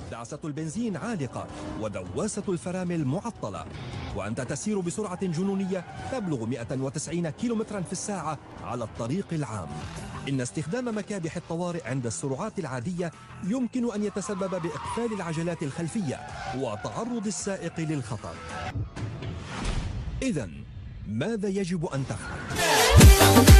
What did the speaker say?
دعسة البنزين عالقة ودواسة الفرامل معطلة، وأنت تسير بسرعة جنونية تبلغ 190 كيلومترا في الساعة على الطريق العام. إن استخدام مكابح الطوارئ عند السرعات العادية يمكن أن يتسبب بإقفال العجلات الخلفية وتعرض السائق للخطر. إذن ماذا يجب أن تفعل؟